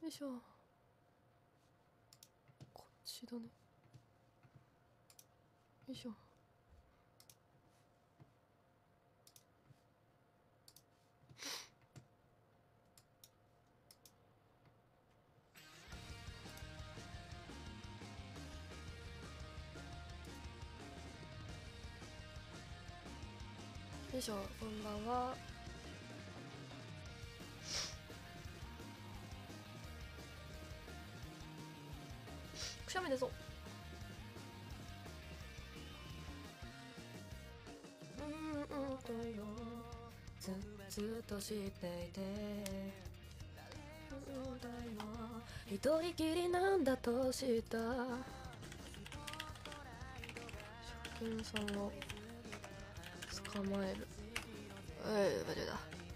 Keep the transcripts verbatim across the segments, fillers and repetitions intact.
よいしょ。こっちだね。よいしょ。よいしょ、こんばんは。くしゃみ出そう。うんうんとよ、ずずっと知っていて、うんだよ、一人きりなんだと知った。初見さんを捕まえる。えい、バレだ。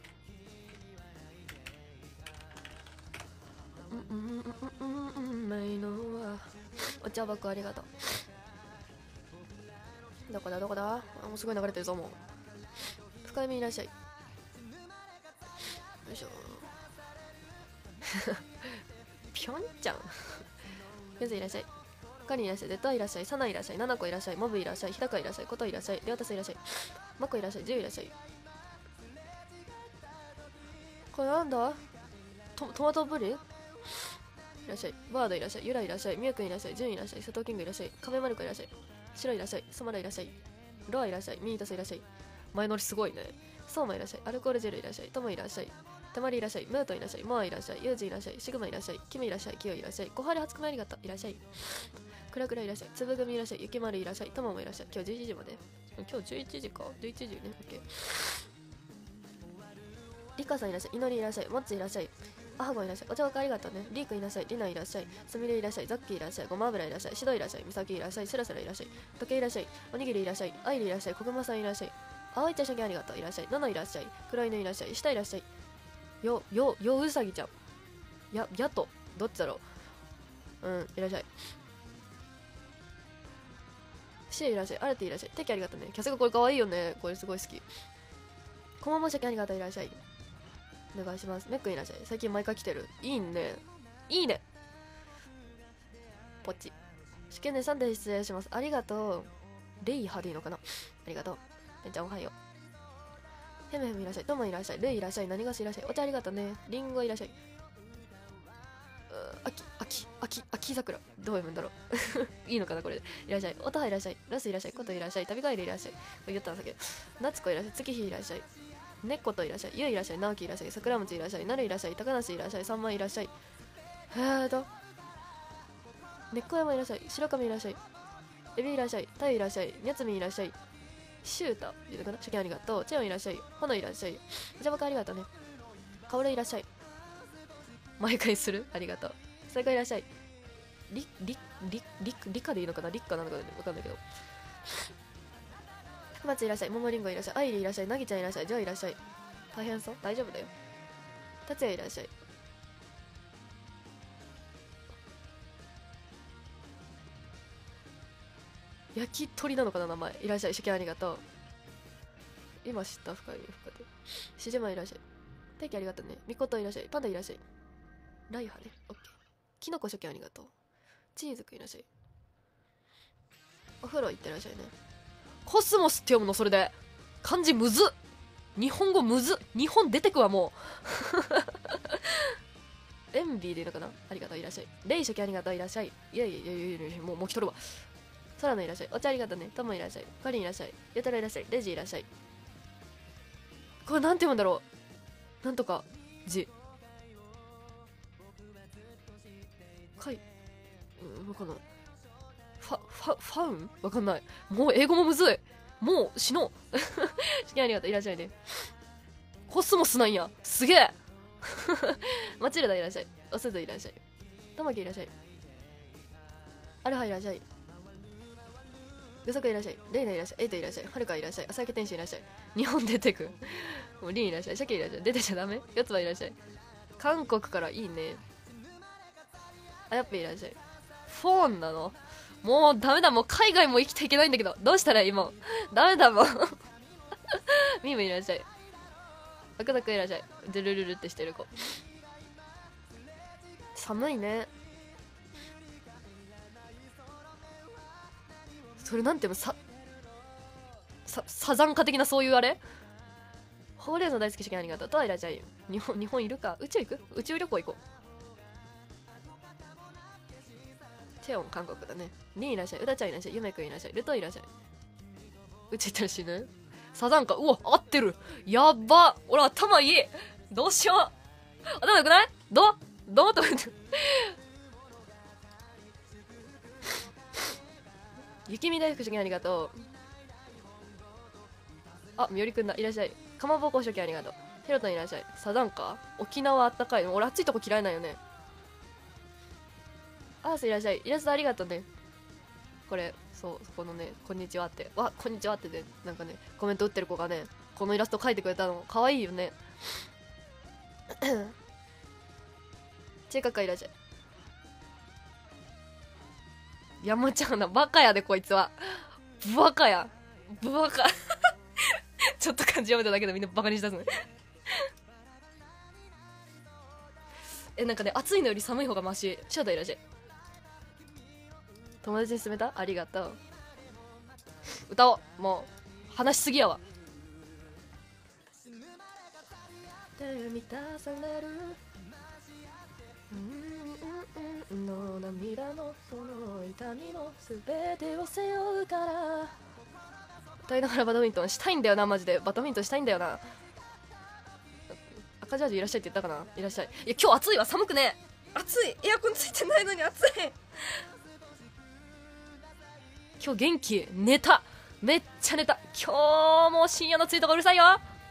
うんうんうんうんうん、ないのはお茶箱ありがとう。どこだどこだ。あ、もうすごい流れてるぞ。もう深い目いらっしゃい。よいしょ。ぴょんちゃんゆずいらっしゃい。かりいらっしゃい。絶対いらっしゃい。さないらっしゃい。ななこいらっしゃい。モブいらっしゃい。ひだかいらっしゃい。こといらっしゃい。りょうたすいらっしゃい。まこいらっしゃい。じゅういらっしゃい。これなんだ。ト, トマトブリいらっしゃい。バードいらっしゃい。ゆらいらっしゃい。みゆくんいらっしゃい。じゅんいらっしゃい。佐藤キングいらっしゃい。亀丸子いらっしゃい。白いらっしゃい。ソマラいらっしゃい。ロアいらっしゃい。ミータスいらっしゃい。前乗りすごいね。ソーマいらっしゃい。アルコールジェルいらっしゃい。トモいらっしゃい。たまりいらっしゃい。ムートいらっしゃい。モアいらっしゃい。ユージいらっしゃい。シグマいらっしゃい。キミいらっしゃい。キヨいらっしゃい。小春初組ありがとう。いらっしゃい。クラクラいらっしゃい。つぶ組いらっしゃい。ゆきまるいらっしゃい。トモもいらっしゃい。今日じゅういちじまで。今日じゅういちじか。じゅういちじね。オッケー。リカさんいらっしゃい。いのりいらっしゃい。モッツいらっしゃい。アハゴいらっしゃい。お茶おかありがとうね。リークいらっしゃい。リナいらっしゃい。すみれいらっしゃい。ザッキーいらっしゃい。ごま油いらっしゃい。シドいらっしゃい。ミサキいらっしゃい。スラスラいらっしゃい。時計いらっしゃい。おにぎりいらっしゃい。アイリいらっしゃい。こぐまさんいらっしゃい。青い茶しゃぎありがとう。いらっしゃい。ナナいらっしゃい。黒犬いらっしゃい。下いらっしゃい。よ、よ、ようさぎちゃん。や、やと。どっちだろう。うん、いらっしゃい。シエいらっしゃい。アルティいらっしゃい。テキありがとうね。キャスがこれかわいいよね。これすごい好き。こまもしゃきありがとう。いらっしゃい。お願いします。メックいらっしゃい。最近毎回来てる。いいね。いいね。ポチ。試験でさんで失礼します。ありがとう。レイハでいいのかな。ありがとう。めっちゃおはよう。ヘムヘムいらっしゃい。トモいらっしゃい。レイいらっしゃい。何がしいらっしゃい。お茶ありがとうね。リンゴいらっしゃい。秋、秋、秋、秋桜。どう読むんだろう。いいのかなこれで。いらっしゃい。おたはいらっしゃい。ラスいらっしゃい。こといらっしゃい。旅帰りいらっしゃい。これ言ったんだけど。夏子いらっしゃい。月日いらっしゃい。猫といらっしゃい。ゆういらっしゃい。直樹いらっしゃい。桜餅いらっしゃい。なるいらっしゃい。高梨いらっしゃい。さんまいいらっしゃい。へーと。猫山いらっしゃい。白神いらっしゃい。エビいらっしゃい。タイいらっしゃい。ニャツミいらっしゃい。シュータ言うのかな。初見ありがとう。チェオンいらっしゃい。ホノいらっしゃい。お茶ばかありがとうね。カオルいらっしゃい。毎回するありがとう。それからいらっしゃい。リ、リ、リ、リ、リカでいいのかな。リッカなのかわかんないけど。福松いらっしゃい。モモリンゴいらっしゃい。アイリいらっしゃい。ナギちゃんいらっしゃい。ジョーいらっしゃい。大変そう大丈夫だよ。達也いらっしゃい。焼き鳥なのかな名前。いらっしゃい。初見ありがとう。今知った深い深で。しじまいらっしゃい。大輝ありがとうね。みこといらっしゃい。パンダいらっしゃい。ライハね。オッケー。きのこ初見ありがとう。チーズくんいらっしゃい。お風呂行ってらっしゃいね。コスモスって読むのそれで。漢字むずっ。日本語むずっ。日本出てくわもう。エンビーでいいのかな。ありがとういらっしゃい。レイ初見ありがとういらっしゃい。いやいやいやいやいやもうもう来とるわ。空のいらっしゃい。お茶ありがとうね。トモいらっしゃい。カリンいらっしゃい。ゆうたろいらっしゃい。レジいらっしゃい。これなんて読むんだろう。なんとか字かい、うん、わかんない。ファファファウンわかんない。もう英語もむずい。もう死のう試験ありがとういらっしゃいね。コスモスなんやすげえマチルダいらっしゃい。おすずいらっしゃい。ともきいらっしゃい。アルハいらっしゃい。グソクいらっしゃい。レイナいらっしゃい。エイトいらっしゃい。はるかいらっしゃい。朝焼け天使いらっしゃい。日本出てく。もうリンいらっしゃい。シャケいらっしゃい。出てちゃダメ。四つはいらっしゃい。韓国からいいね。あやっぺいらっしゃい。フォーンなのもうダメだ。もう海外も生きていけないんだけどどうしたらいいもん。ダメだもんミームいらっしゃい。ワクザクいらっしゃい。ドゥルルルってしてる子。 寒いね。それなんていうの、ささサザンカ的なそういうあれ。ほうれん草大好き主義ありがとうと、いらっしゃい。日本日本いるか。宇宙行く、宇宙旅行行こう。チェオン韓国だね。リンいらっしゃい、うだちゃんいらっしゃい、ゆめくんいらっしゃい、ルトいらっしゃい。宇宙行ったら死ぬ。サザンカ、うわ合ってる。やっば、俺頭いい。どうしよう、頭よくない？どうどうとか言って雪見大福主義ありがとう。あ、みよりくんだ、いらっしゃい。かまぼこ主義ありがとう。ヘロトンいらっしゃい。サザンカ、沖縄あったかい。俺暑いとこ嫌いなんよね。アースいらっしゃい。イラストありがとうね。これそう、このね、こんにちはって、わ、こんにちはってね、なんかね、コメント打ってる子がね、このイラスト描いてくれたのかわいいよね。チェカカいらっしゃい。山ちゃんな、バカやでこいつは。バカや、バカ。ちょっと漢字読めただけでみんなバカにしたぞね。え、なんかね、暑いのより寒い方がマシ。シャダいらっしゃい。友達に勧めた、ありがとう。歌おう、もう話しすぎやわ。手満たされるの涙のその痛みの全てを背負うから。歌いながらバドミントンしたいんだよな、マジで。バドミントンしたいんだよな。赤ジャージいらっしゃいって言ったかな。いらっしゃい。いや今日暑いわ、寒くね。暑い、エアコンついてないのに暑い。今日元気、寝た、めっちゃ寝た。今日も深夜のツイートがうるさいよ。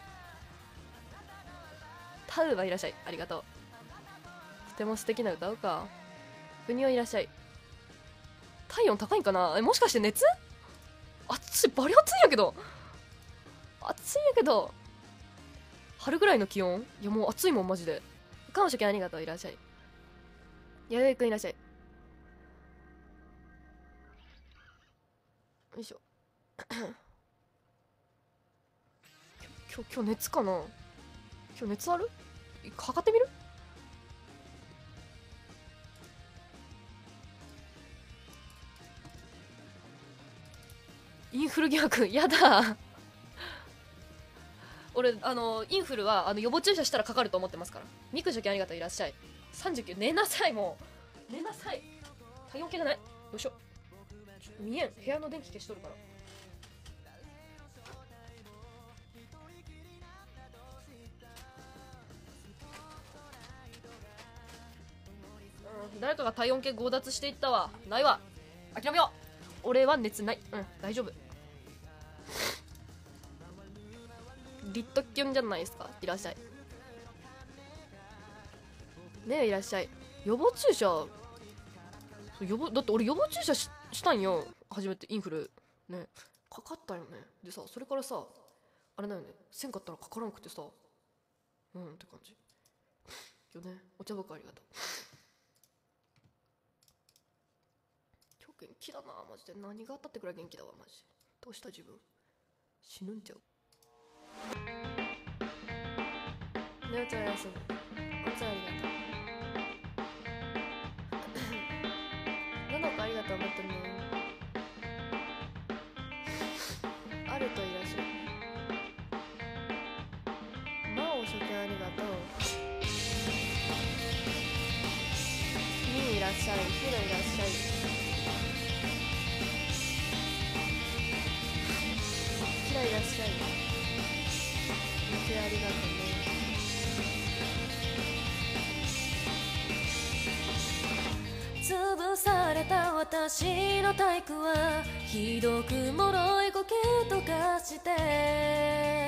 タウはいらっしゃい、ありがとう。とても素敵な歌うか。ふにおいらっしゃい。体温高いんかな。え、もしかして熱？暑い、バリ暑いんやけど、暑いんやけど、春ぐらいの気温。いやもう暑いもんマジで。かもしれん、ありがとう、いらっしゃい。やよいくんいらっしゃい。よいしょ。今日今日熱かな。今日熱ある？測ってみる？インフル疑惑やだ。俺あのインフルはあの予防注射したらかかると思ってますから。ミクジョキありがとう、いらっしゃい。さんじゅうきゅう、寝なさい、もう寝なさい。体温計じゃない。よいしょ。ちょっと見えん、部屋の電気消しとるから。うん、誰かが体温計強奪していったわ。ないわ、諦めよう。俺は熱ない。うん、大丈夫。リットキュンじゃないですか。いらっしゃい。ねえ、いらっしゃい。予防注射、予防だって俺予防注射 し, したんよ、初めて。インフルね、かかったよね。でさ、それからさ、あれだよね、せんかったらかからんくてさ、うんって感じよね。お茶僕ありがとう。今日元気だなマジで。何があったってくらい元気だわマジ。どうした自分、死ぬんちゃう。ねおちゃんやすむ、お茶ありがとう。ののこありがとう、待ってね。あるといらっしゃい。まお初見ありがとう。みーいらっしゃい、ひろいらっしゃい。きらいらっしゃい。みてありがとうね。潰された私の体育はひどく脆い苔とかして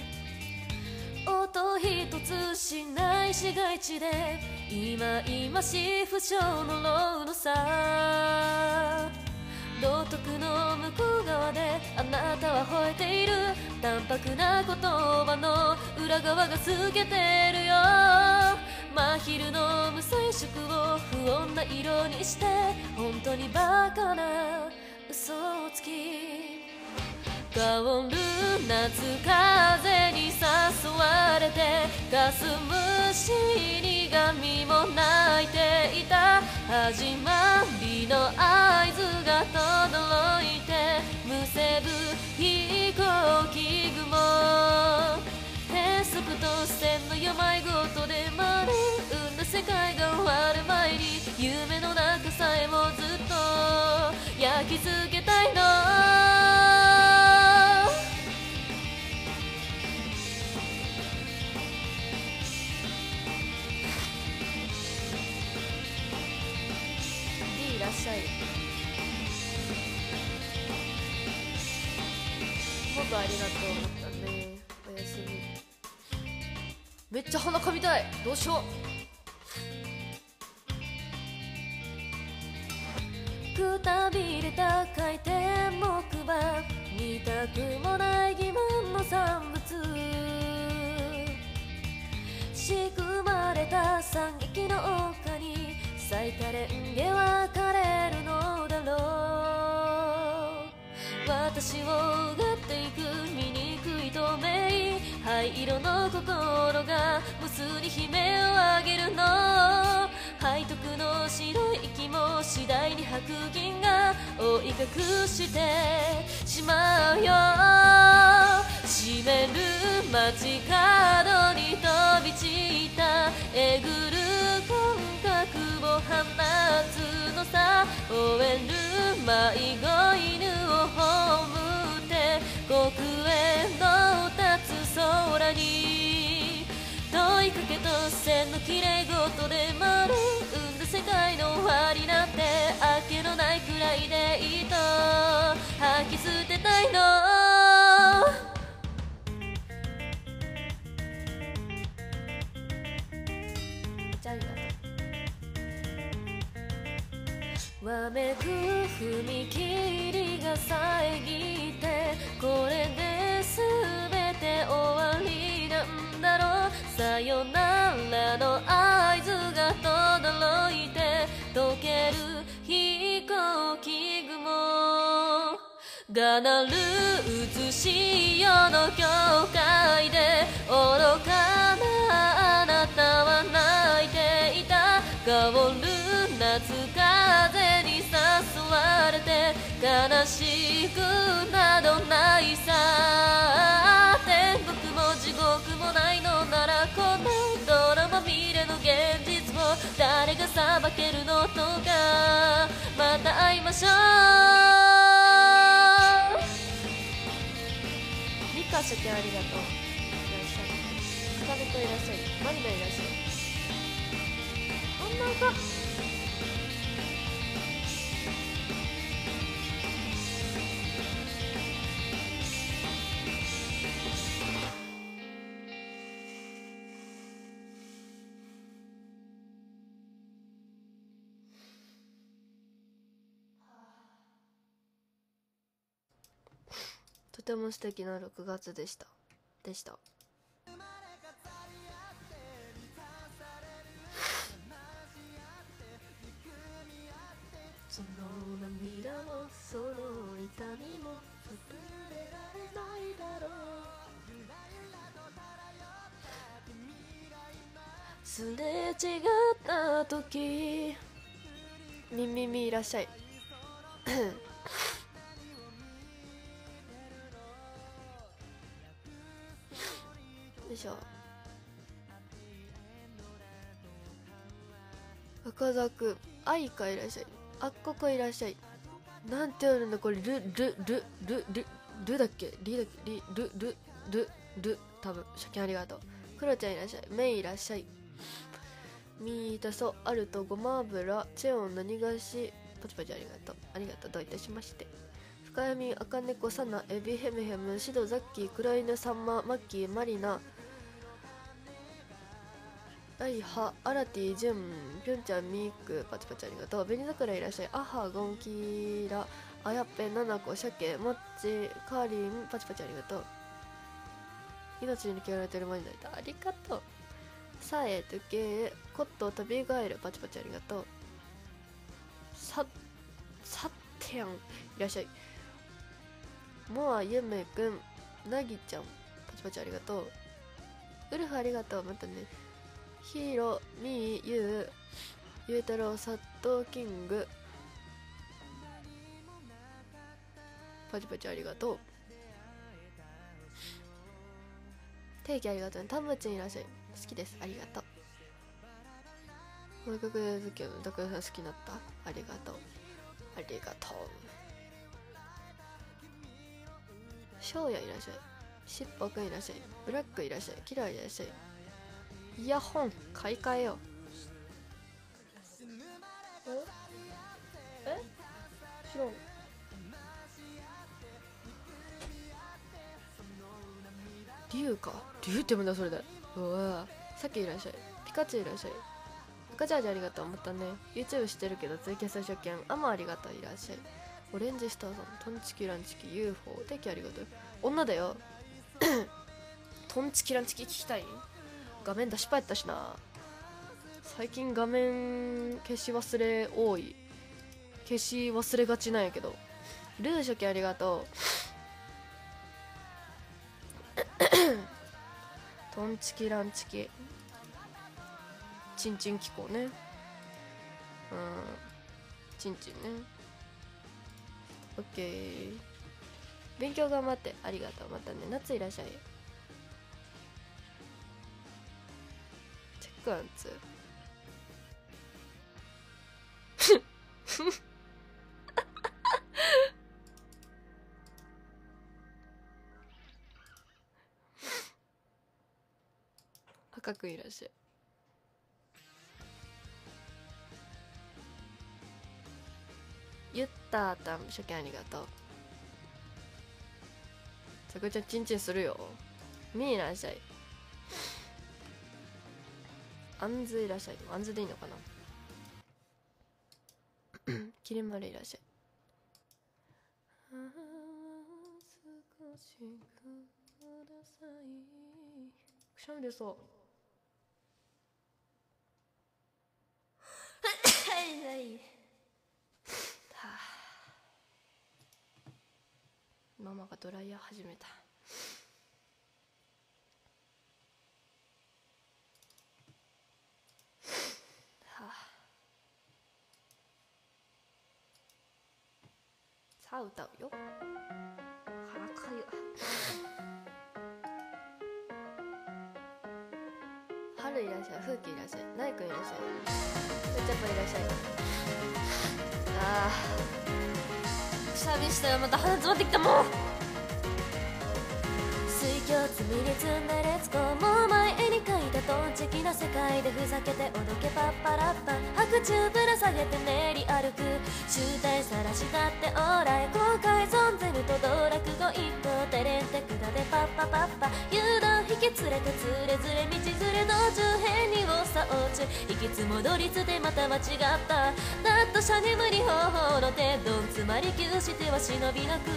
音一つしない市街地で今今しい不詳のロードさ。道徳の向こう側であなたは吠えている淡白な言葉の裏側が透けてるよ。真昼の無彩色を不穏な色にして本当にバカな嘘をつき香る夏風に誘われてガス虫苦みも泣いていた。始まりの合図が轟いてむせぶ飛行機雲、変則と線の病ごとで丸生んだ世界が終わる前に夢の中さえもずっと焼き付けたいの。いらっしゃい。もっとありがとうだったね。おやすみ。めっちゃ鼻かみたい。どうしよう。くたびれた回転木馬、見たくもない疑問の産物、仕組まれた惨劇の丘に咲いたレンゲは枯れるのだろう。私をうがっていく醜い透明灰色の心が無数に悲鳴を上げるの。背徳の白い息も次第に白銀が覆い隠してしまうよ。閉める街角に飛び散ったえぐる感覚を放つのさ。追える迷子犬を葬って黒煙の立つ空に問いかけと線のきれいごとで丸生んだ世界の終わりなんてあけのないくらいでいいと吐き捨てたいの。じゃあありがとう。わめく踏切が遮ってこれで全て終わりなんだろう。さよならの合図が轟いて溶ける飛行機雲が鳴る映し世の境界で愚かなあなたは泣いていた。香る夏風に誘われて悲しくなどないさ。天国も地獄もないのならこのドラマ見れの現実を誰が裁けるのとか。また会いましょう。ミカシャケありがとう。いらっしゃい。カカネといらっしゃい。マリナいらっしゃい。こんなんかとても素敵なろくがつでしたでした。その涙もその痛みも忘れられないだろう。すれ違った時みみみいらっしゃい。よいしょ。赤座くん愛かいらっしゃい。あっここいらっしゃい。なんて読むんだこれ。ルルルルルルルだっけリだっけリルルルル多分初見ありがとう。クロちゃんいらっしゃい。メイいらっしゃい。ミータソアルトごま油チェオン何がしパチパチありがとうありがとう。どういたしまして。深闇あかねこサナエビヘムヘムシドザッキークライヌサンママッキーマリナライハアラティジュンピョンちゃんミークパチパチありがとう。紅桜いらっしゃい。アハゴンキラあやっぺナナコシャケモッチカーリンパチパチありがとう。命に嫌われてる前になりたありがとう。さえとけコット飛びガエルパチパチありがとう。ささってんいらっしゃい。モアゆめくんなぎちゃんパチパチありがとう。ウルフありがとう。またね。ヒーローミーユウゆうたろうサットキングパチパチありがとう。定期ありがとう。タムチンいらっしゃい。好きです。ありがとう。この曲で好きだからさん好きになった。ありがとう。ありがとう。ショウヤいらっしゃい。しっぽくんいらっしゃい。ブラックいらっしゃい。キラーいらっしゃい。イヤホン買い替えよう。ええ知らん。竜か。竜って読むんだそれで。うわさっきいらっしゃい。ピカチュウいらっしゃい。ピカチャージありがとう。またね YouTube してるけどツイキャス初見アマありがとう。いらっしゃい。オレンジスターさんトンチキランチキ ユーフォー テキありがとう。女だよトンチキランチキ聞きたい。画面出しっぱやったしな。最近画面消し忘れ多い。消し忘れがちなんやけど。ルー初期ありがとうトンチキランチキチンチン機構ね。うんチンチンね。オッケー。勉強頑張ってありがとう。またね。夏いらっしゃい。チェックアンツ赤くいらっしゃい。ゆったーたん初見ありがとう。さくちゃんチンチンするよ。みーいらっしゃい。あんずいらっしゃい。あんずでいいのかなきりまるいらっしゃい。少しください。くしゃみ出そうはいはいママがドライヤー始めた。はあ、さあ歌うよ。腹かゆ。春いらっしゃい。風紀いらっしゃい。ナイくんいらっしゃい。ふーちゃんぱいらっしゃい。あーくしゃみしたよ。また鼻詰まってきたもん。水鏡積みに積んでレッツゴー。もう前に書いたトンチキの世界でふざけておどけパッパラッパ。白昼ぶら下げて練り歩く集大さらしたってオーライ。後悔存ぜぬと道楽語一歩テレンテクダでパッパパッパ。誘導引き連れてつれづれ道連れ道中変にをさ落ち行きつ戻りつでまた間違っただっとしゃに無理方法の手どんつまり急しては忍びなく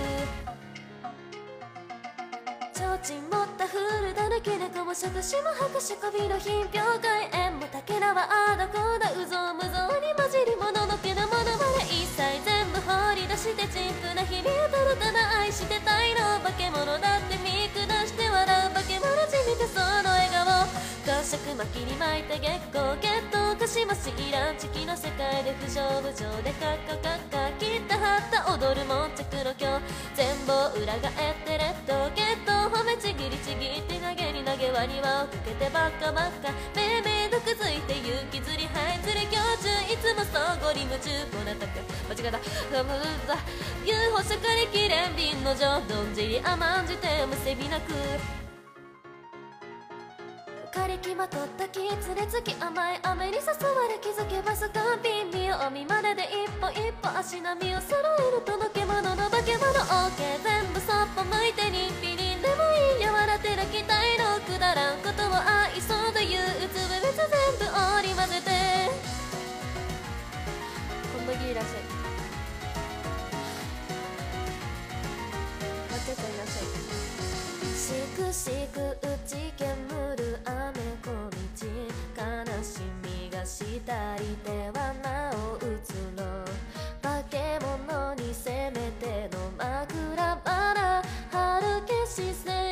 提灯持ったフールだ抜け猫も杓子も博士こびの品評会縁も竹縄あだこうだうぞうむぞうに混じりもののけなものまで一切全部放り出して陳腐な日々ただただ愛してたいの化け物だって見下して笑う化け物じみてその笑顔感触巻きに巻いて月光血統かしますイランチキの世界で不条無情でカッカカッカ切った張った踊るもんちゃくの今日全貌裏返って劣等血統褒めちぎりちぎって投げに投げ輪に輪をかけてばっかばっかめいめい毒づいて勇気ずりはいずれ胸中いつもそうゴリ夢中こなたく間違えたふむだ ユーフォー しゃかりきれん瓶の情どんじり甘んじてむせびなく枯れきまとったきつれつき甘い雨に誘われ気づけばスカンピン見よう見まねで一歩一歩足並みを揃えるとのけ者の化け物 OK 全部そっぽ向いてにピリンでもいいや笑ってる期待のくだらんことを愛そうといううつぶ別全部織り交ぜてこんなぎいらっしゃい待ってたいらっしゃいしくしく打ち煙る雨小道悲しみがしたり手はなお移ろう化け物にせめての枕花春消しせ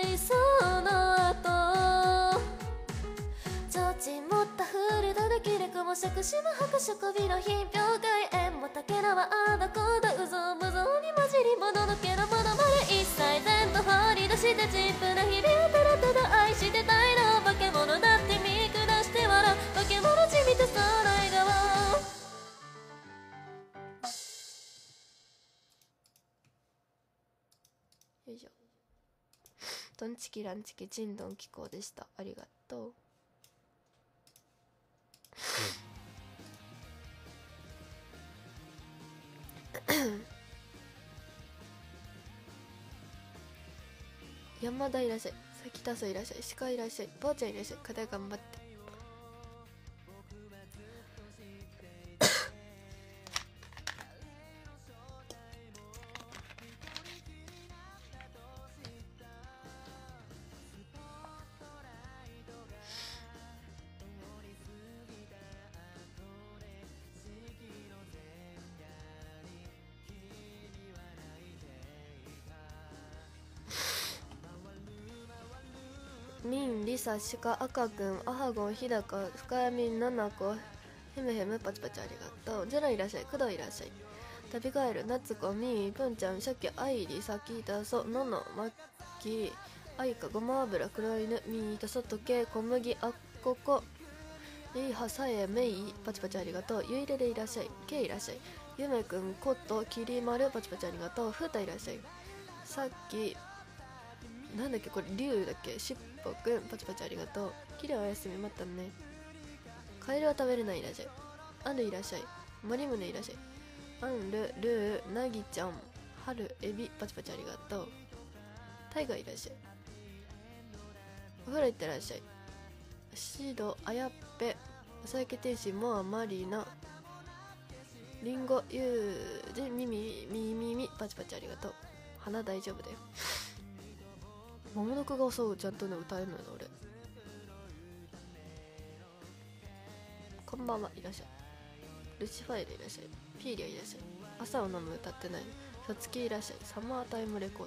杓子の拍手こびの品評会縁もたけらはあだこうだうぞうむぞうに混じりもののけのものまで一切全部放り出してチンプな日々をただただ愛してたいの化け物だって見下して笑う化け物じみた空笑顔よいしょ。トンチキランチキチンドン気候でした。ありがとう。山田いらっしゃい、関田さんいらっしゃい、鹿いらっしゃい、ばあちゃんいらっしゃい、課題頑張って。ミン、リサ、シカ、赤くん、アハゴン、ヒダカ、深闇、ナナコ、ヘムヘム、パチパチありがとう。ジェラいらっしゃい、クドいらっしゃい。旅ガエル、ナツコ、ミー、プンちゃん、シャキ、アイリ、サキ、タソ、ノノ、マッキー、アイカ、ゴマ油、黒犬、ミー、タソトケ、小麦、アッココ、リーハ、サエ、メイ、パチパチありがとう。ユイレレいらっしゃい、ケイいらっしゃい。ユメくん、コット、キリマル、パチパチありがとう。フータいらっしゃい。さっき、なんだっけこれリュウだっけしっぽくんパチパチありがとう。キレおやすみまたね。カエルは食べれないいらっしゃい。アルいらっしゃい。マリムネいらっしゃい。アンルルーナギちゃんハルエビパチパチありがとう。タイガーいらっしゃい。お風呂行ってらっしゃい。シードあやっぺ朝焼け天使モアマリーナリンゴユージミミミミミパチパチありがとう。鼻大丈夫だよ。桃の子が襲うちゃんとね歌えるのよ俺。こんばんはいらっしゃい。ルシファイルいらっしゃい。ピーリアいらっしゃい。朝を飲む歌ってない。さつきいらっしゃい。サマータイムレコー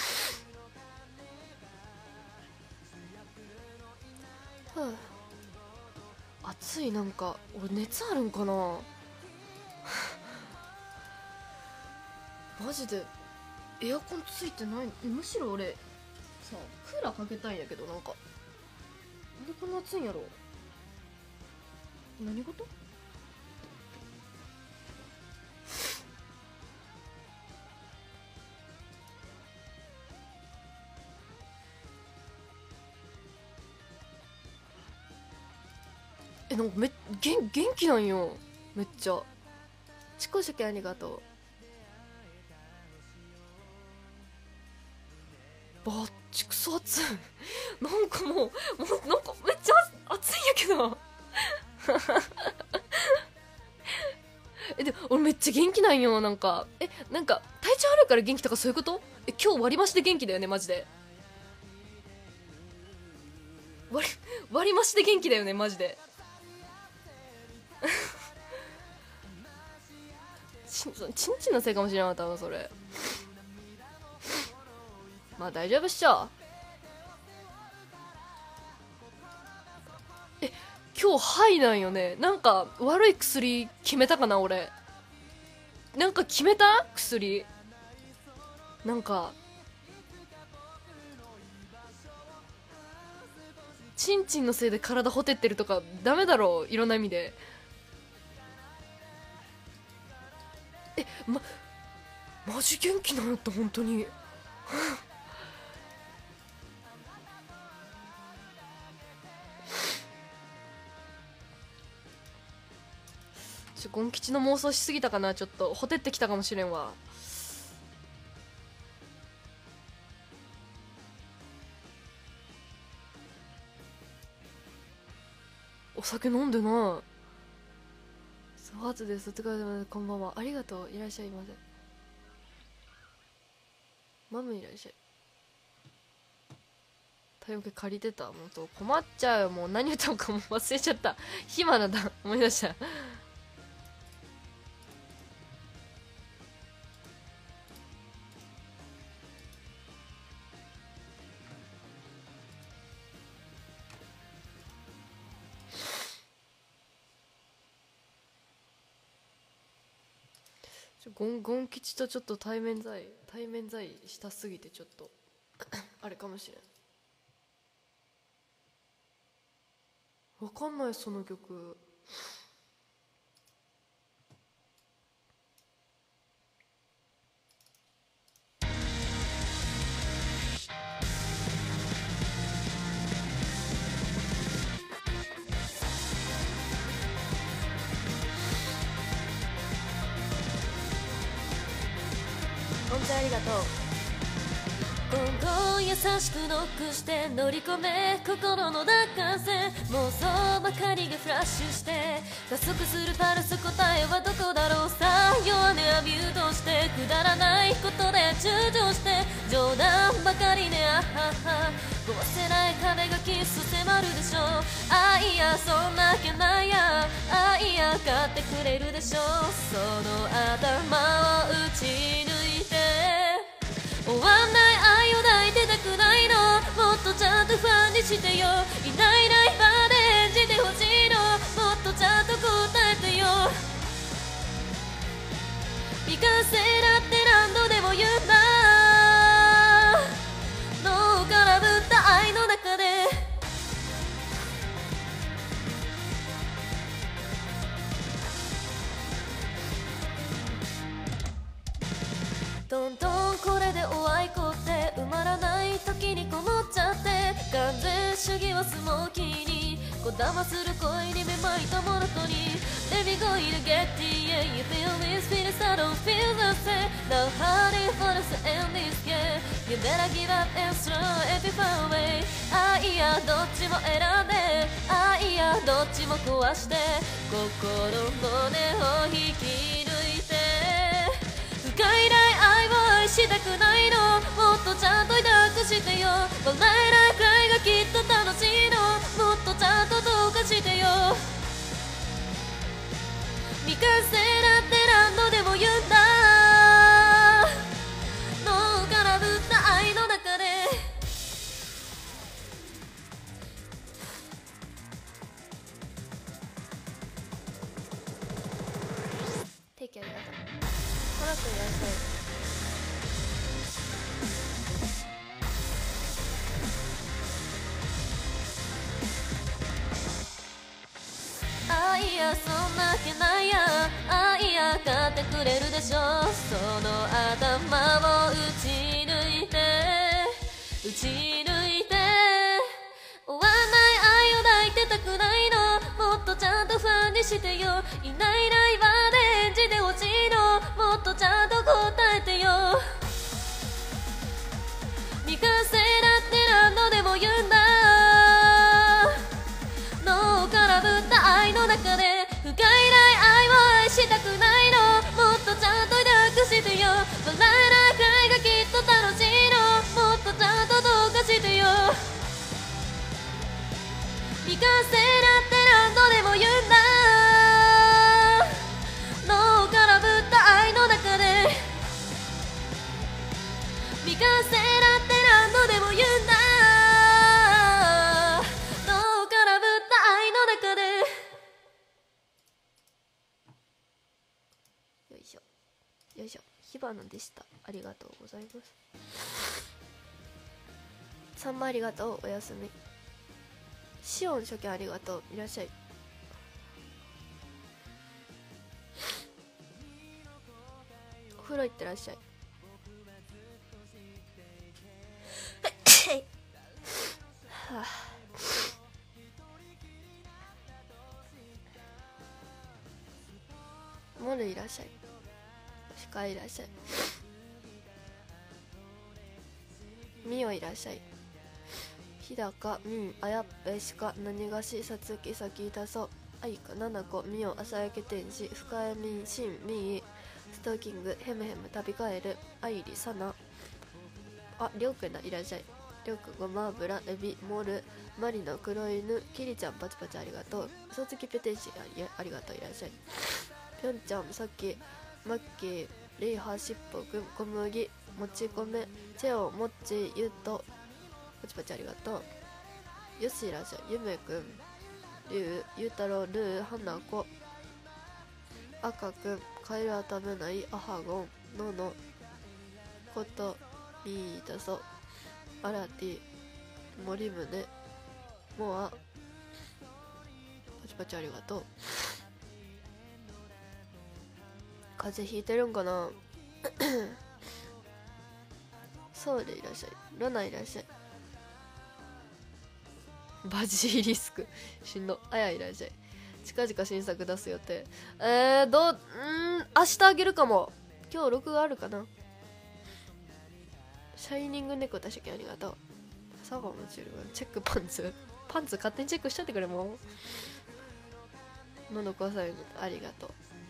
ド。はあ、暑い。なんか俺熱あるんかなマジでエアコンついてない。むしろ俺さクーラーかけたいんやけど、なんかなんでこんな暑いんやろ。何事。え、なんかめ元元気なんよめっちゃ。チコシャケありがとう。バッチクソ暑いなんかもうもうなんかめっちゃ暑いんやけどえで俺めっちゃ元気なんよ。なんかえなんか体調悪いから元気とかそういうこと。え今日割り増しで元気だよねマジで。割り割り増しで元気だよねマジでちちんちんのせいかもしれなかったなそれ。まあ大丈夫っしょ。え今日ハイなんよね。なんか悪い薬決めたかな俺。なんか決めた薬。なんかちんちんのせいで体ほてってるとかダメだろいろんな意味で。えまマジ元気なんやった本当にちょゴン吉の妄想しすぎたかな。ちょっとほてってきたかもしれんわ。お酒飲んでない。そう初です。お疲れ様です。こんばんは。ありがとう。いらっしゃいませ。マムいらっしゃい。体温計借りてた。もうと困っちゃうよ。もう何言ったのかも忘れちゃった。暇なんだ。思い出したちょゴンゴン吉とちょっと対面在対面在したすぎてちょっとあれかもしれん。わかんないその曲。本当にありがとう。今後優しくノックして乗り込め心の奪還戦、妄想ばかりがフラッシュして加速するパルス、答えはどこだろう。さあ弱音はミュートしてくだらないことで躊躇して冗談ばかりね、あはは壊せない壁がキス迫るでしょう。あいやそんなわけないや、あいや買ってくれるでしょう。その頭を打ち抜いて終わんない愛を抱いてたくないの、もっとちゃんとファンにしてよ。いないいないバーで演じてほしいの、もっとちゃんと答えてよ。未完成だって何度でも言うんだ、脳からぶった愛の中でどんどんこれでおあいこって埋まらない時にこもっちゃって、完全主義はスモーキーにこだまする恋にめまいたモノトに Let me go you get it yeah you feel this feelings I don't feel the same now hardly for us to end this game you better give up and throw every far away あいやどっちも選んで、あいやどっちも壊して心の根を引き抜いて不快ない愛を愛したくないの、もっとちゃんと抱くしてよ。笑えないくらいがきっと楽しいの、もっとちゃんとどうかしてよ。未完成だって何度でも言うんだ、脳からぶった愛の中でテキありがとう。コラッといらっしゃい。あいやそんなわけないや、あいや買ってくれるでしょ。その頭を打ち抜いて打ち抜いて終わんない愛を抱いてたくないの、もっとちゃんとファンにしてよ。いないいないバーで演じてほしいの、もっとちゃんと答えてよ。未完成だって何度でも言うんだ、脳からぶった愛の中で不甲斐ない愛を愛したくないの、もっとちゃんと抱くしてよ。笑えないくらいがきっと楽しいの、もっとちゃんとどうかしてよ。未完成だって何度でも言うんだ、脳からぶった愛の中で未完成だって何度でも言うんだ、脳からぶった愛の中でよいしょよいしょ。火花でした。ありがとうございます。さんばいありがとう。おやすみ。シオン初見ありがとう。いらっしゃい。お風呂行ってらっしゃい。はあ、モルいらっしゃい。シカいらっしゃい。ミオいらっしゃい。日高、ミン、あやっぺ、シカ、何がし、さつき、さきいたそう、あいか、ななこ、ミオ、朝焼け天使、深江、ミン、シン、ミー、ストーキング、ヘムヘム、旅帰る、アイリ、サナ、あ、りょうくんだ、いらっしゃい。りょうくん、ごま油、エビ、モル、マリノ、黒犬、キリちゃん、パチパチありがとう。嘘つきペテンシあり、ありがとう、いらっしゃい。ぴょんちゃん、さっき、マッキー、レイハ、しっぽくん、小麦、もち米、チェオ、もっち、ゆうと、パチパチありがとう。よしいらっしゃい。ゆめくん、りゅう、ゆうたろう、ルー、はなこ、あかくん、 カエルは食べないアハゴンノノことミーダソアラティ森宗モアパチパチありがとう。風邪ひいてるんかなそうでいらっしゃい。ロナいらっしゃい。バジリスクしんど。あやいらっしゃい。近々新作出す予定。えー、どう、んー、明日あげるかも。今日録画あるかな。シャイニング猫たしきありがとう。サゴのチルチェックパンツ。パンツ勝手にチェックしちゃってくれもう。ののこさんありがとう。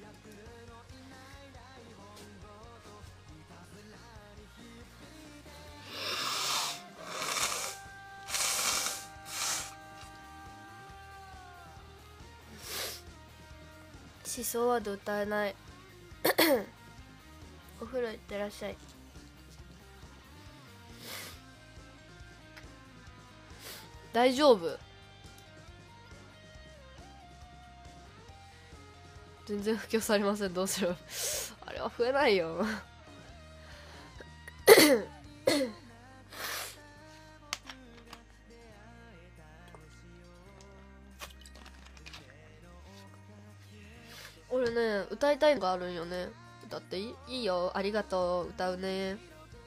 思想は歌えないお風呂行ってらっしゃい。大丈夫？全然布教されません。どうしろあれは増えないよ俺ね、歌いたいのがあるんよね。歌っていい？いいよ、ありがとう。歌うね。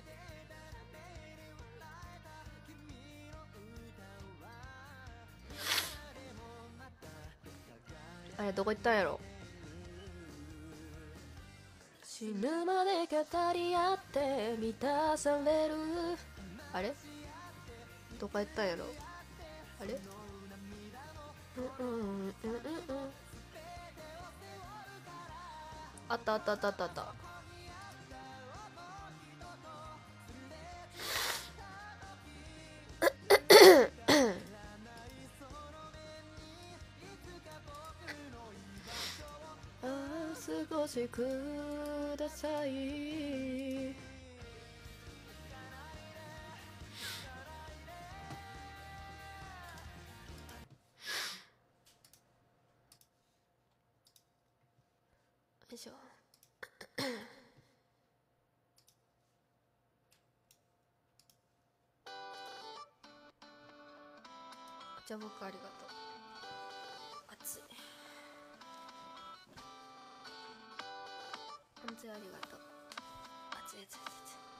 あれどこ行ったんやろ。死ぬまで語り合って満たされる。あれどこ行ったんやろ。あれうんうんうんうんうん。あったあったあったあったあった。少しください。よいしょじゃあ僕ありがとう。熱い。安全ありがとう。熱い熱い熱い。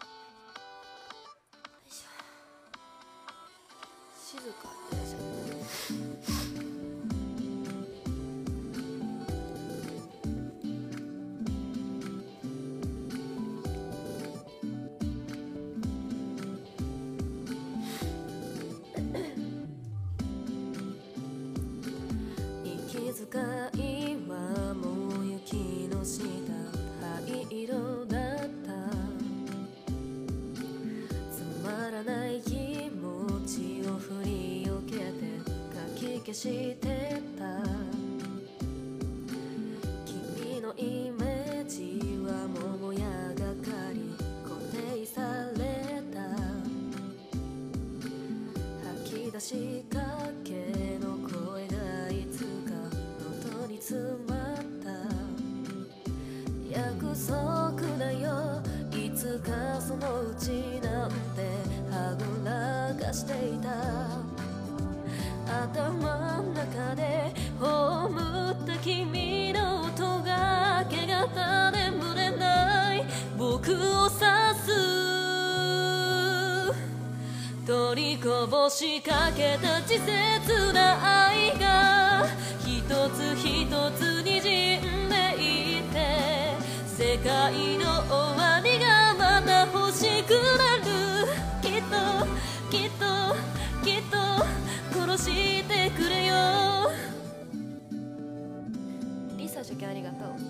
よいしょ。静かいらっしゃい。息遣いはもう雪の下灰色だった。つまらない気持ちを振りよけてかき消してた。君のイメージは桃やがかり固定された。吐き出しかけの声がいつか喉に詰まった。約束だよ、いつかそのうちなんてはぐらかしていた。頭の中で葬った君の音が明け方眠れない僕を指す。取りこぼしかけた稚拙な愛が一つ一つにじんでいて、世界の終わりがまた欲しくなる。きっときっときっと殺してくれよ。リサ初見ありがとう。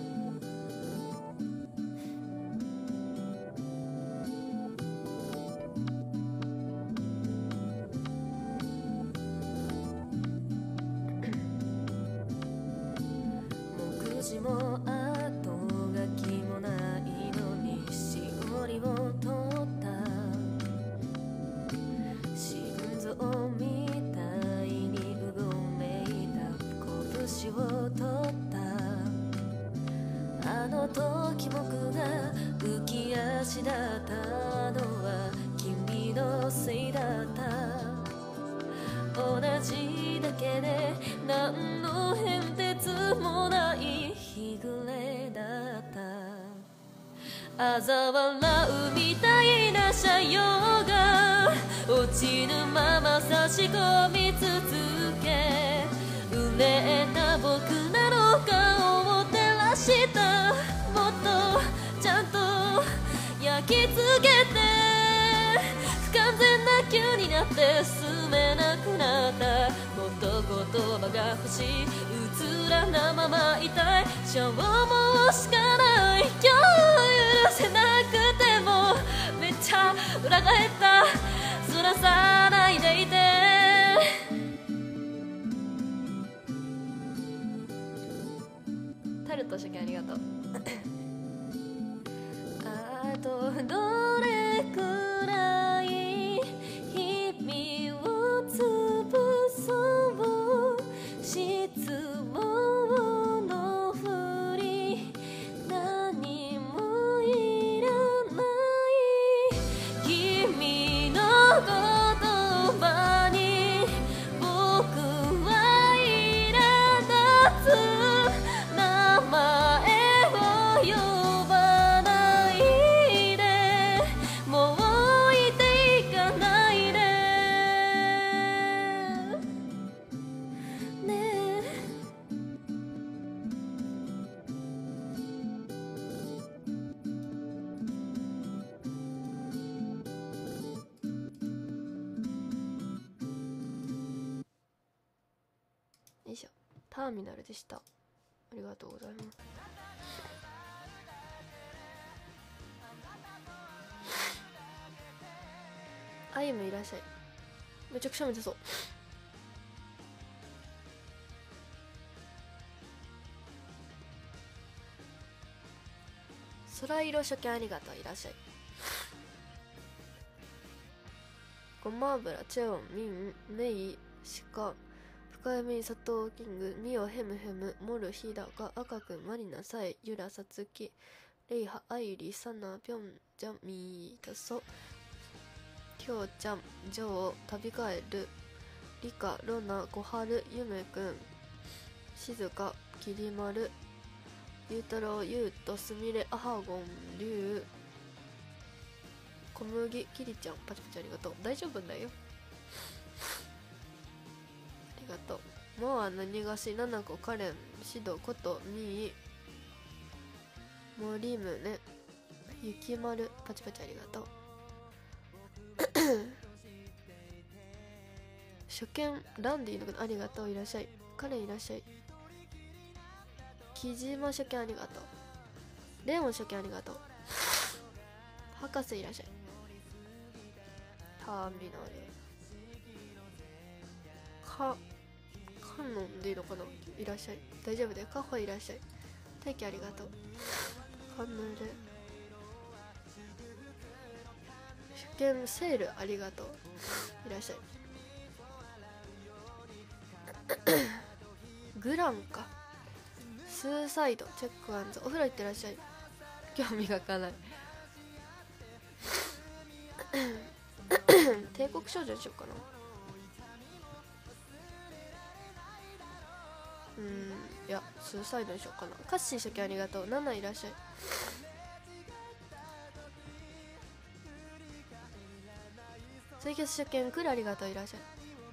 目次も後書きもないのにしおりを取った。心臓みたいにうごめいた拳を取った。あの時記憶が浮き足だったのは君のせいだった。同じだけで何の変哲もない日暮れだった。嘲笑うみたいな斜陽が落ちぬまま差し込み続け、憂えた僕なの顔を照らした。もっとちゃんと焼き付けて、不完全な急になって進めなくなった。もっと言葉が欲しい、うつらなままいたい、消耗しかない。今日許せなくてもめっちゃ裏返った、そらさないでいて。タルト初見ありがとうあとどれくらい日々を潰そう質問のふり、何もいらない君の言葉に僕はいら立つ。名前を呼ばないで、もう置いていかないでねえ。よいしょ、ターミナルでした。ありがとうございます。あゆむいらっしゃい。めちゃくちゃめちゃそう。空色初見ありがとう、いらっしゃい。ごま油、チェオン、ミン、メイ、シカ、深闇、佐藤キング、ミオ、ヘムヘム、モル、ヒダガ、赤くん、マリナ、サイ、ユラ、サツキ、レイハ、アイリ、サナ、ピョン、ジャン、ミータソ、キョウちゃん、ジョー、旅帰る、リカ、ロナ、コハル、ユメくん、シズカ、キリマル、ユウタロウ、ユウト、スミレ、アハゴン、リュウ、小麦、キリちゃん、パチパチありがとう。大丈夫だよ。ありがとう。モア、何がし、ナナコ、カレン、シド、コト、ミー、モリムネ、ユキマル、パチパチありがとう。初見、ランディの方、ありがとう。いらっしゃい。カレンいらっしゃい。木島初見ありがとう。レオン初見ありがとう。博士いらっしゃい。ターミナル。か、カノンでいいのかな。いらっしゃい。大丈夫だよ。カホいらっしゃい。大輝ありがとう。カヌレ。初見セールありがとう。いらっしゃい。グランか。スーサイド、チェックアンズ、お風呂行ってらっしゃい。興味がかない。帝国少女にしようかな。うーん、いや、スーサイドにしようかな。カッシー初見ありがとう。ナナいらっしゃい。ツイキャス初見クラありがとう。いらっしゃい。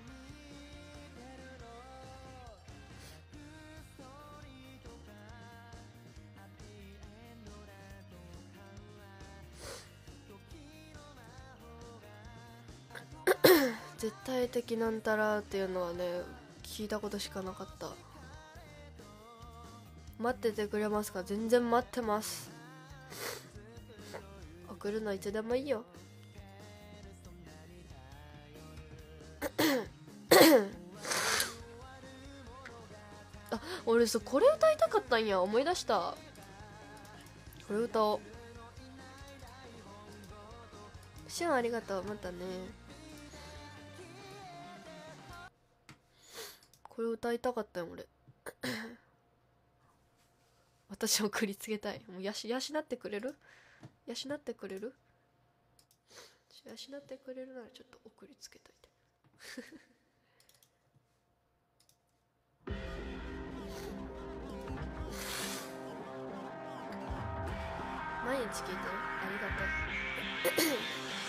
絶対的なんたらっていうのはね、聞いたことしかなかった。待っててくれますか？全然待ってます。送るのいつでもいいよ。あ、俺そう、これ歌いたかったんや。思い出した。これ歌おう。シュンありがとう。またね。これ歌いたかったよ俺。 私を送りつけたい。もうやし養ってくれる養ってくれる養ってくれるならちょっと送りつけといて毎日聞いてる、ありがとう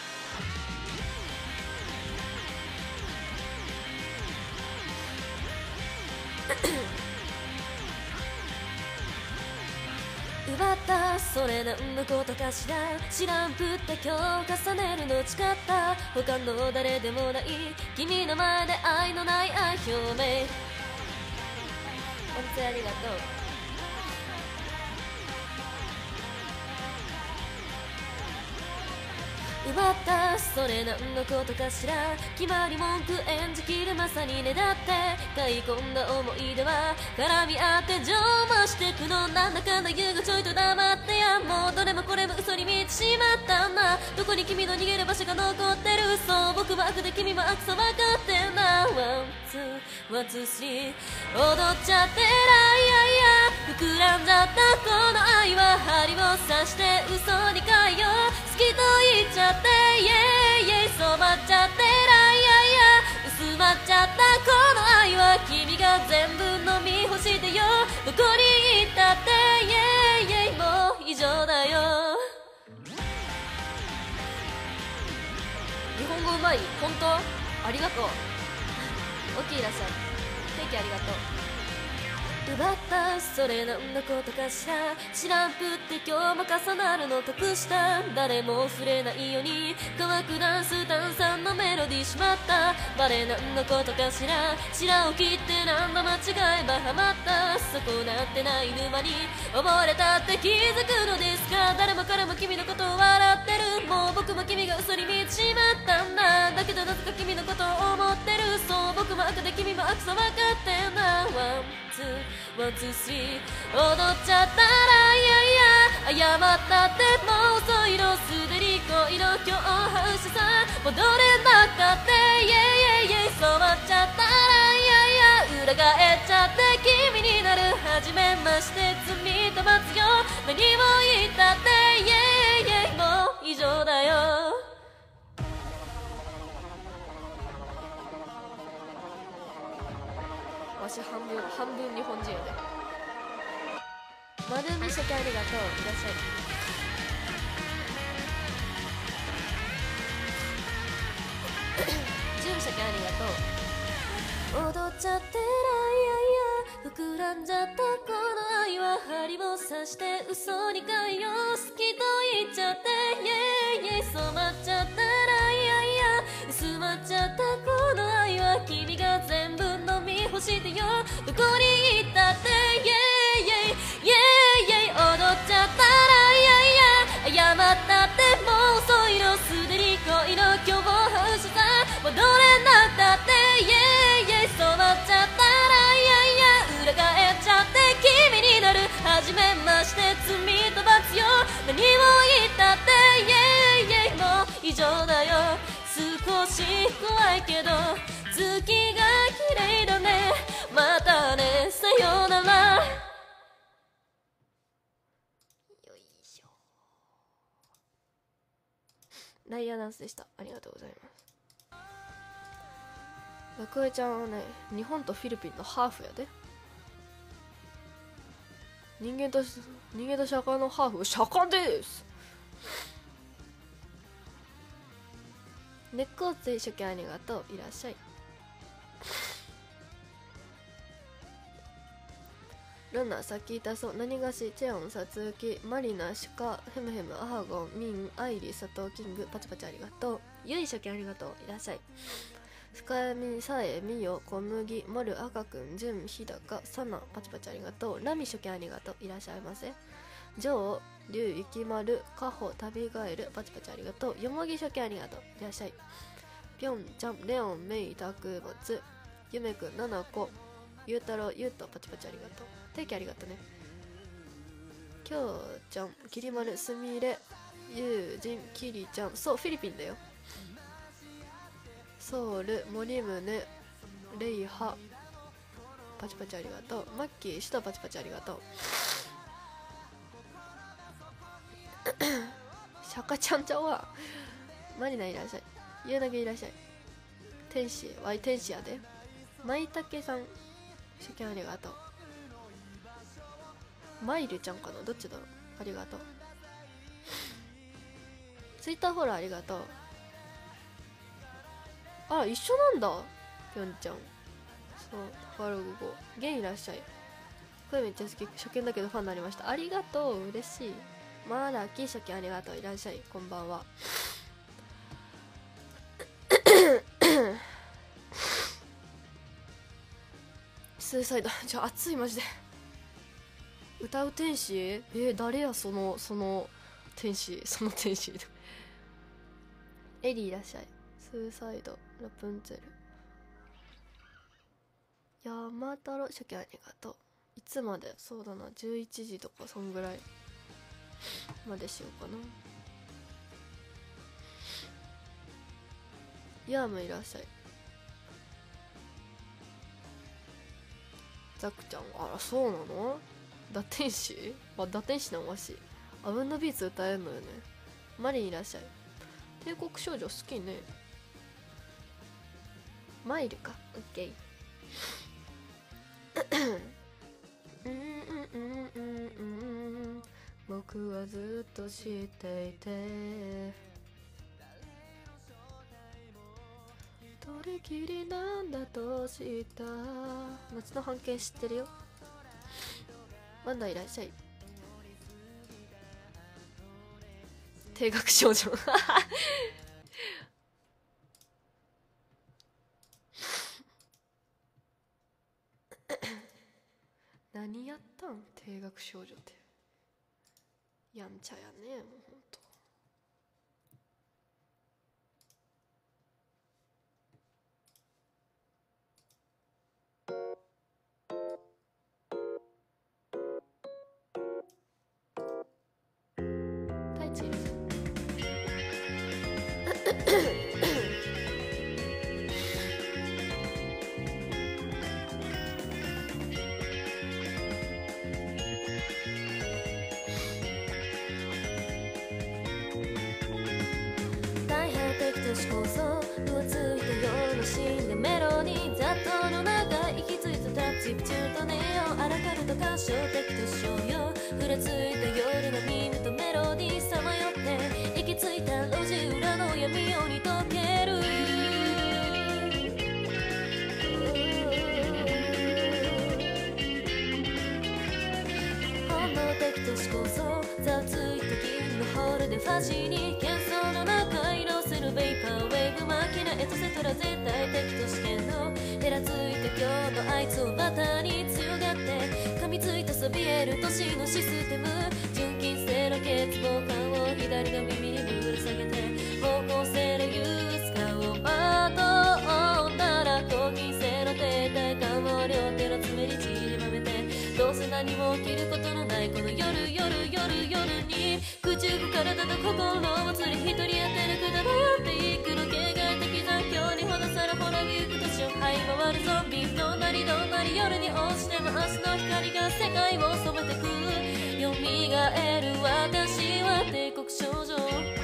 奪ったそれ何のことかしら、知らんぷって今日重ねるの誓った、他の誰でもない君の前で愛のない愛表明。本当にありがとう。奪ったそれ何のことかしら、決まり文句演じきるまさにねだって買い込んだ思い出は絡み合って邪魔してくの、なんだかんだ言うがちょいと黙ってや、もうどれもこれも嘘に満ちしまったんだ、どこに君の逃げる場所が残ってる、そう僕は悪で君も悪さ分かってんだ。ワンツーワンツースリー踊っちゃってらいやいや、膨らんじゃったこの愛は針を刺して嘘に変えよう、好きと言っちゃってイエイイエイ染まっちゃってらいやいや、薄まっちゃったこの愛は君が全部飲み干してよ、どこに行ったってイエイイエイもう以上だよ。日本語うまい、本当ありがとう。オッケーいらっしゃい。ケーキありがとう。奪ったそれ何のことかしら、知らんぷって今日も重なるの得した、誰も触れないように乾くダンス炭酸のメロディーしまった、バレ何のことかしら、白を切って何度間違えばハマった、そこなってない沼に溺れたって気づくのですか、誰も彼も君のことを笑ってる、もう僕も君が嘘に満ちしまったんだ、だけどなぜか君のことを思ってる、そう僕も赤で君も赤さ分かってんだ。ワンツーワンツースリー踊っちゃったらいやいや、謝ったってもう遅いの、すでに恋の今日反射さ戻れなかってイエイイエイイエイ染まっちゃったらいやいや、裏返っちゃって君になる、初めまして罪と罰よ、何を言ったってイエイイエイもう以上だよ。わし半分半分日本人やで。丸みしゃけありがとう、いらっしゃい。ジュンシャケありがとう。踊っちゃってらいやいや、膨らんじゃったこの愛は針を刺して嘘に変えよう、好きと言っちゃってイエイイエイ染まっちゃったらいやいや、薄まっちゃったこの愛は君が全部飲み干してよ、どこに行ったってイエイイエイイエイイエイ踊っちゃったらいやいや、謝ったってもう遅いの、すでに恋の今日反射さ戻れなかったってイエイイエイ染まっちゃったらいやいや、裏返っちゃって君になる、初めまして罪と罰よ、何を言ったってイエイイエイもう以上だよ。少し怖いけど月が綺麗だね、またねさよなら。よいしょ。ライアーダンスでした。ありがとうございます。ラクエちゃんはね、日本とフィリピンのハーフやで。人間と人間と釈迦のハーフ、釈迦です。猫つい初見ありがとう、いらっしゃい。ルナ、さっきいたそう、何がし、チェオン、サツキ、マリナ、シカ、ヘムヘム、アハゴン、ミン、アイリ、佐藤、キング、パチパチありがとう。ゆい初見ありがとう、いらっしゃい。深闇、さえ、みよ、小麦、モル、赤くん、ジュン、日高、サナ、パチパチありがとう。ラミ初見ありがとう、いらっしゃいませ。ジョー、リュウ、ゆきまる、カホ、旅ガエル、パチパチありがとう。よもぎ初見ありがとう、いらっしゃい。ぴょんちゃん、レオン、メイ、タクマツ、ゆめくん、ななこ、ゆうたろう、ゆうと、パチパチありがとう。定期ありがとうね。きょうちゃん、きりまる、すみれ、ゆうじん、きりちゃん、そう、フィリピンだよ。ソウル、森宗、レイハ、パチパチありがとう。マッキー、シュトパチパチありがとう。 シャカちゃんちゃうわ。マリナいらっしゃい。ゆうなげいらっしゃい。天使わい天使やで。まいたけさん初見ありがとう。マイルちゃんかな、どっちだろう。ありがとう。ツイッターフォローありがとう。あ、一緒なんだ。ぴょんちゃん。そう、ファルグ語。ゲンいらっしゃい。これめっちゃ好き。初見だけどファンになりました。ありがとう。嬉しい。まだき初見ありがとう。いらっしゃい。こんばんは。スーサイド。じゃあ暑いマジで。歌う天使、えー、誰やそのその天使、その天使。エリーいらっしゃい。スーサイド、ラプンツェル、山太郎初見ありがとう。いつまで、そうだな、じゅういちじとかそんぐらいまでしようかな。ヤームいらっしゃい。ザクちゃん、あらそうなの。打天使、あ、打天使なのわし。アブンドビーツ歌えるのよね。マリンいらっしゃい。帝国少女好きね。マイルか、オッケー。うんうんうんうんうん、僕はずっと知っていて、とりきりなんだと知った。夏の半径知ってるよ。ワンダいらっしゃい。定額少女。何やったん定額少女って。やんちゃやね、もうほんと。タイチいるぞ。大変的としこそ浮ついたようなシーンでメロディー雑踏の中息ついたタッチ中とネオアラカルト感傷的としようよ。ふらついた夜の耳とメロディーさまよって行き着いた路地裏の闇夜に溶ける。本能的としこそざわついた銀のホールでファジーに幻想の中色するベイパーウェーブマキナエトセトラ絶対的と試験のへらついた今日のあいつをバターに強がって噛みついたそびえる都市のシステム。純金製の欠乏感を左の耳にぶら下げて方向性のユース感をまとうなら高金製の停滞感を両手の爪にちりばめてどうせ何も起きることのないこの夜夜夜夜に空中体と心を釣り一人当てるくだらっていくの形骸的残響にほださらほらゆく年を這い回るゾンビどんなりどんなり夜に落ちても明日の光が世界を染めてく蘇る私は帝国少女。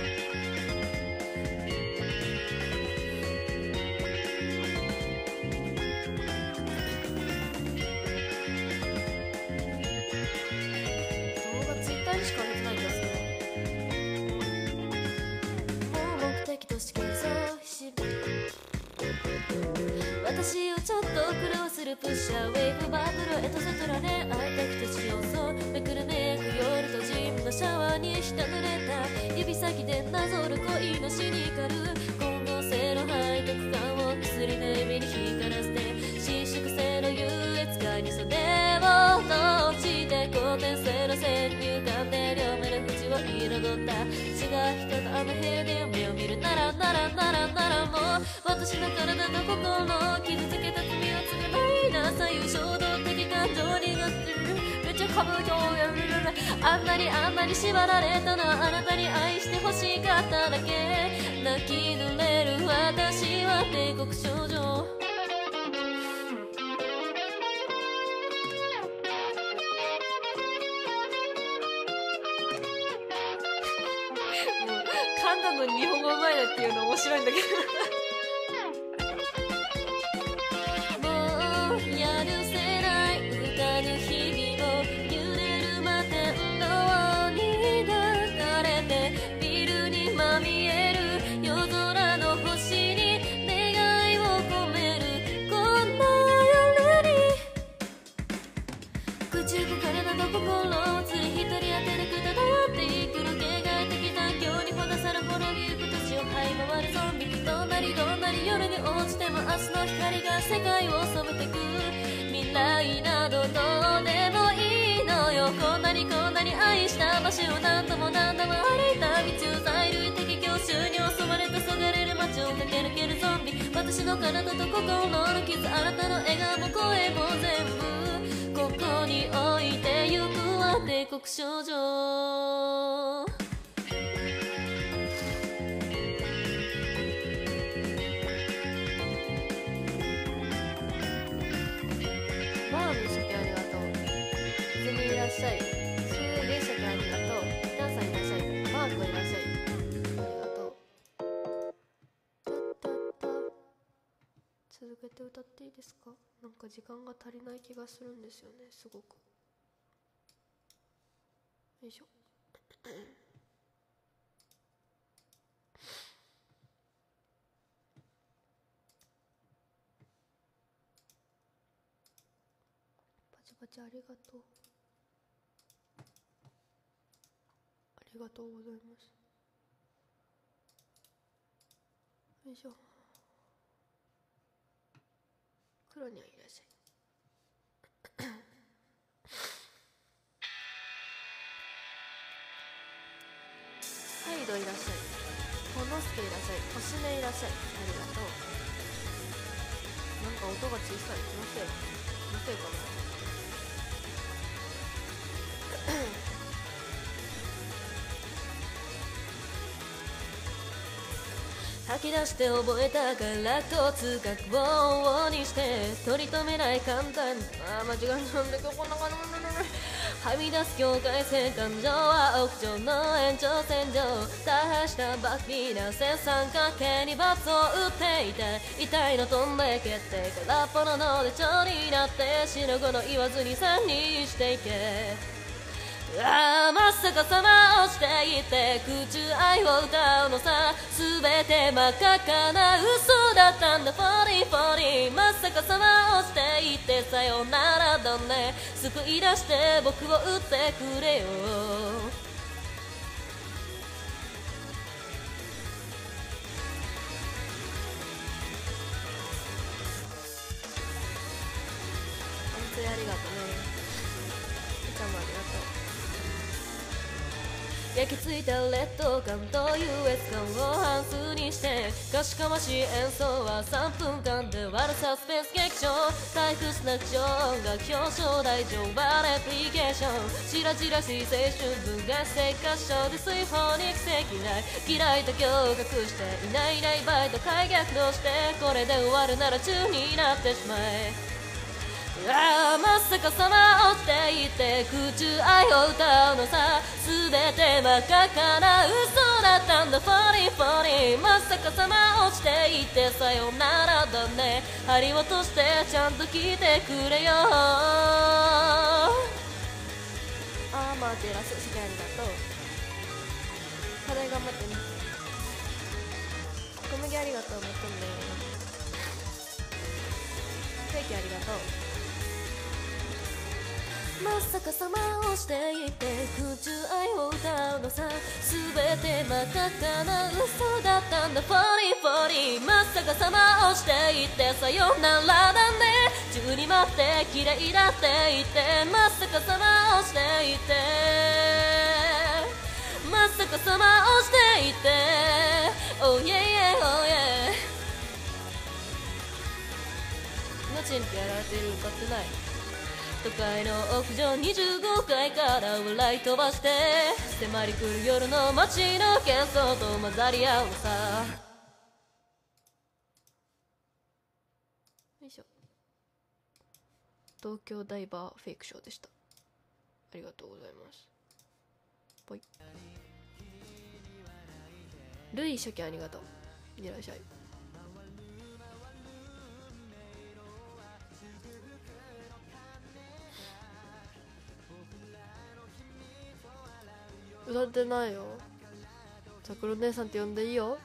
私をちょっと苦労するプッシャーウェイブバトルエトセトラね愛的としようそうめくるめく夜とジムのシャワーに滴れた指先でなぞる恋のシニカル混合性の背徳感を薬の指に光らせて伸縮性の優越感に袖を閉じて後天性の先入観で両目の縁を彩った血が人のあの部屋で夢を見るならならならならもう私の体と心を傷つけた罪は償いなさい衝動的感情にがってるめっちゃかぶとあんなにあんなに縛られたのはあなたに愛してほしかっただけ泣き濡れる私は帝国少女のに日本語うまいなっていうの面白いんだけどもうやるせない浮かぬ日々を揺れる摩天楼に抱かれてビルにまみえる夜空の星に願いを込めるこんな夜に口動かれなど心をつり一人当てでくたどっていくのけがえてきた今日にほださる滅びゆく土地を這い回るゾンビどんなにどんなに夜に落ちても明日の光が世界を染めてく未来などどうでもいいのよこんなにこんなに愛した場所を何度も何度も歩いた道を在類的教習に襲われたそがれる街を駆け抜けるゾンビ私の体と心の傷あなたの笑顔も声も全部ここに置いてゆくわ帝国少女マーム鮭ありがとう泉いらっしゃいスーレ鮭ありがとうダンさんいらっしゃいマークいらっしゃいありがとう続けて歌っていいですかなんか時間が足りない気がするんですよねすごくよいしょパチパチありがとうありがとうございますよいしょ黒にはいらっしゃいハイドいらっしゃいほのすけいらっしゃい星ねいらっしゃいありがとうなんか音が小さい気のせい気のせいかな吐き出して覚えたからと通学をにして取り留めない簡単あー間違えたんだけどこんな感じはみ出す境界線感情は屋上の延長線上大破したバッキーな正三角形に罰を打っていた痛いの飛んで決定空っぽの脳で蝶になって死の後の言わずにさんにしていけああまさかさまをしていて空中愛を歌うのさすべて真っ赤っかな嘘だったんだフォリーフォリーまさかさまをしていてさよならだね救い出して僕を撃ってくれよ本当にありがとうねいつもありがとう焼き付いた劣等感と優越感を半数にしてかしかましい演奏はさんぷんかんで割るサスペンス劇場退屈な口調音楽表彰台上バレプリケーションしらじらしい青春文学生合唱で水泡に奇跡ない嫌いだけを隠していないいないバイト開逆動してこれで終わるなら中になってしまえああまさかさまをしていて空中愛を歌うのさすべて真っ赤っかな嘘だったんだフォリーフォリーまさかさまをしていてさよならだね針落としてちゃんと聞いてくれよあーまあテラスしげありがとう課題頑張ってね小麦ありがとうもっとんねケーキありがとうまさかさまをしていて空中愛を歌うのさすべて真っ赤っかな嘘だったんだフォリーフォリーまさかさまをしていてさよならだね中に待って綺麗だって言ってまさかさまをしていてまさかさまをしていて Oh yeah yeah oh yeah 命にやられてる歌ってない都会の屋上にじゅうごかいから笑い飛ばして迫り来る夜の街の喧騒と混ざり合うさよいしょ東京ダイバーフェイクショーでしたありがとうございますぽいルイ初見ありがとう。いらっしゃい。歌ってないよ。さくら姉さんって呼んでいいよ。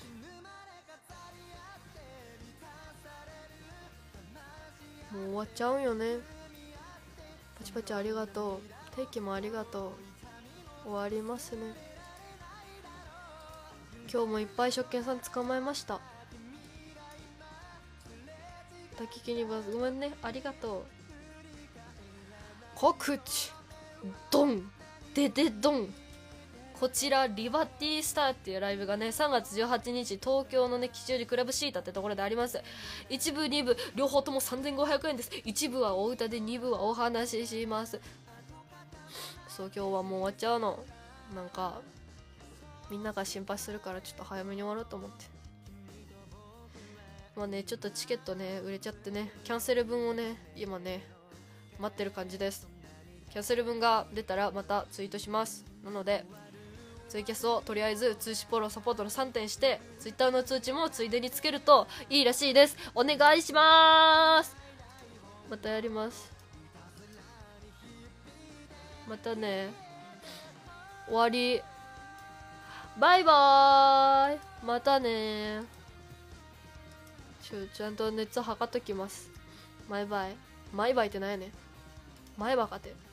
もう終わっちゃうよね。パチパチありがとう。定期もありがとう。終わりますね。今日もいっぱい食券さん捕まえました。滝木にバズごめんね、ありがとう。告知ドンデデドン。こちらリバティスターっていうライブがねさんがつじゅうはちにち東京のね吉祥寺クラブシータってところであります。一部二部両方ともさんぜんごひゃくえんです。一部はお歌で二部はお話しします。そう今日はもう終わっちゃうの。なんかみんなが心配するからちょっと早めに終わろうと思って。まあねちょっとチケットね売れちゃってねキャンセル分をね今ね待ってる感じです。キャンセル分が出たらまたツイートします。なのでツイキャスをとりあえず通知フォローサポートのさんてんしてツイッターの通知もついでにつけるといいらしいです。お願いします。またやります。またね。終わり。バイバーイ。またね。ちょちゃんと熱測っときます。バイバイ。バイバイってなんやねん。前歯かて。